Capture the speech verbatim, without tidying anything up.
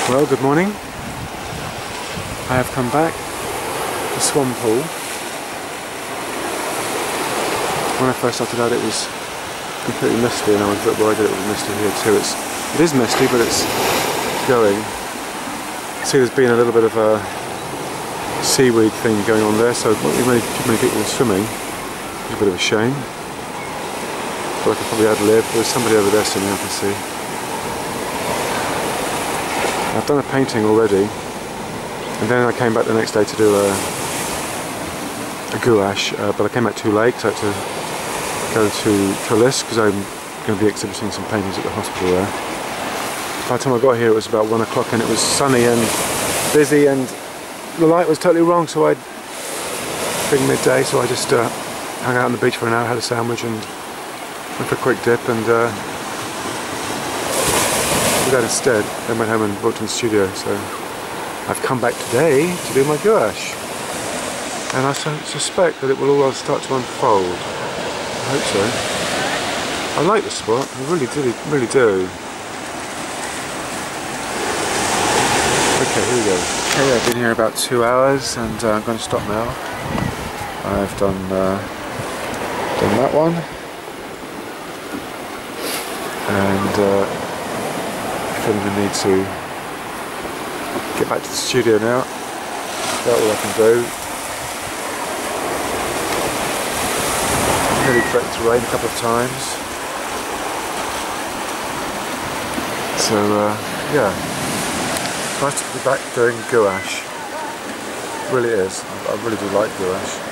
Well, good morning. I have come back to Swan Pool. When I first started out it was completely misty and I was a bit worried that it was misty here too. It's, it is misty but it's going. See, there's been a little bit of a seaweed thing going on there, so not many, too many people swimming. It's a bit of a shame. But I could probably ad-lib. There's somebody over there swimming, I can see. I've done a painting already, and then I came back the next day to do a, a gouache, uh, but I came back too late, so I had to go to Trellis because I'm going to be exhibiting some paintings at the hospital there. By the time I got here it was about one o'clock and it was sunny and busy and the light was totally wrong, so I big midday, so I just uh, hung out on the beach for an hour, had a sandwich and went for a quick dip and uh, did that instead. Then went home and booked in the studio, so I've come back today to do my gouache and I su suspect that it will all start to unfold. I hope so. I like the spot, I really do, really do. Okay, here we go. Okay, I've been here about two hours and uh, I'm going to stop now. I've done, uh, done that one. And uh, I feel the need to get back to the studio now. That's all I can do. Nearly threatened to rain a couple of times. So, uh, yeah. Nice to be back doing gouache. Really is. I really do like gouache.